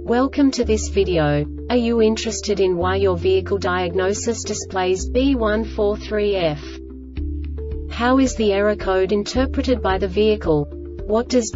Welcome to this video. Are you interested in why your vehicle diagnosis displays B143F? How is the error code interpreted by the vehicle? What does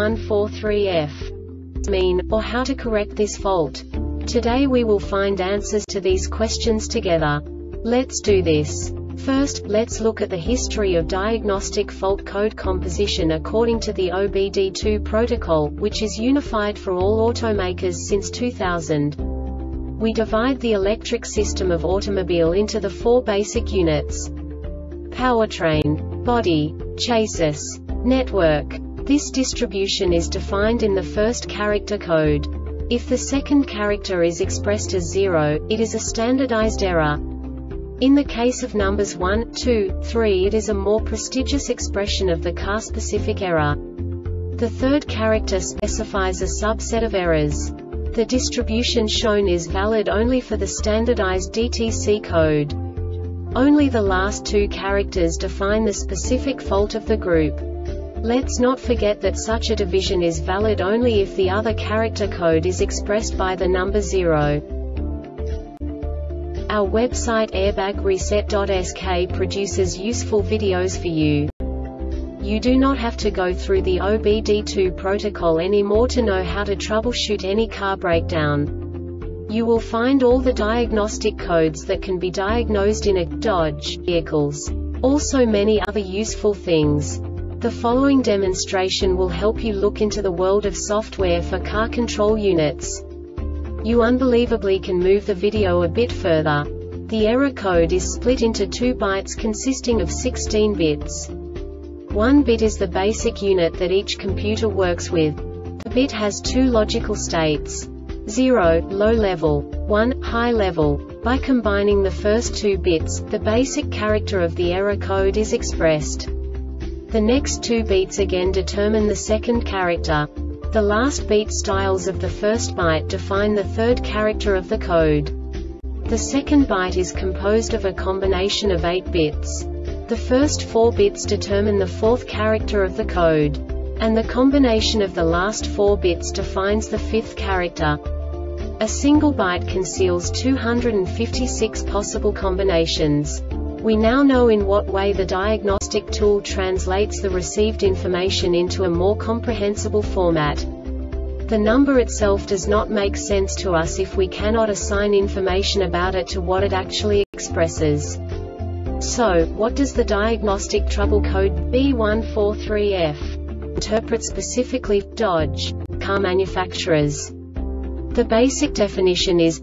B143F mean, or how to correct this fault? Today we will find answers to these questions together. Let's do this. First, let's look at the history of diagnostic fault code composition according to the OBD2 protocol, which is unified for all automakers since 2000. We divide the electric system of automobile into the four basic units: powertrain, body, chassis, network. This distribution is defined in the first character code. If the second character is expressed as 0, it is a standardized error. In the case of numbers 1, 2, 3, it is a more prestigious expression of the car-specific error. The third character specifies a subset of errors. The distribution shown is valid only for the standardized DTC code. Only the last two characters define the specific fault of the group. Let's not forget that such a division is valid only if the other character code is expressed by the number 0. Our website airbagreset.sk produces useful videos for you. You do not have to go through the OBD2 protocol anymore to know how to troubleshoot any car breakdown. You will find all the diagnostic codes that can be diagnosed in a Dodge vehicles. Also many other useful things. The following demonstration will help you look into the world of software for car control units. You unbelievably can move the video a bit further. The error code is split into 2 bytes consisting of 16 bits. 1 bit is the basic unit that each computer works with. The bit has 2 logical states: 0, low level, 1, high level. By combining the first 2 bits, the basic character of the error code is expressed. The next 2 beats again determine the second character. The last beat styles of the first byte define the third character of the code. The second byte is composed of a combination of 8 bits. The first 4 bits determine the fourth character of the code. And the combination of the last 4 bits defines the fifth character. A single byte conceals 256 possible combinations. We now know in what way the diagnostic tool translates the received information into a more comprehensible format. The number itself does not make sense to us if we cannot assign information about it to what it actually expresses. So, what does the diagnostic trouble code B143F interpret specifically for Dodge car manufacturers? The basic definition is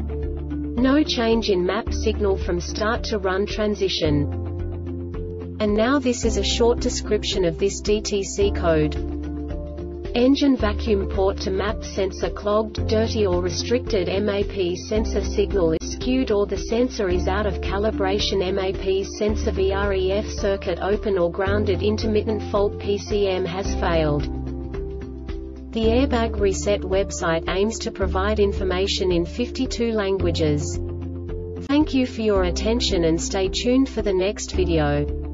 no change in map signal from start to run transition. And now this is a short description of this DTC code. Engine vacuum port to map sensor clogged, dirty or restricted. MAP sensor signal is skewed or the sensor is out of calibration. MAP sensor VREF circuit open or grounded. Intermittent fault. PCM has failed. The Airbag Reset website aims to provide information in 52 languages. Thank you for your attention and stay tuned for the next video.